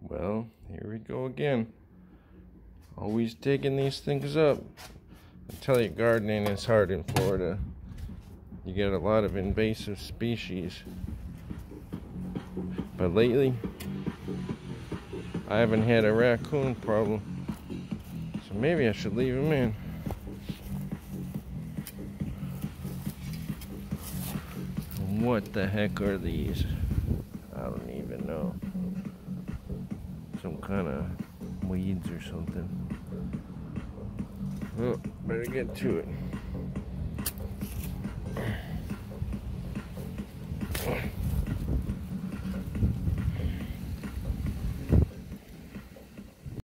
Well, here we go again. Always digging these things up. I tell you, gardening is hard in Florida. You get a lot of invasive species. But lately, I haven't had a raccoon problem. So maybe I should leave them in. What the heck are these? I don't even know. Some kind of weeds or something. Oh, better get to it.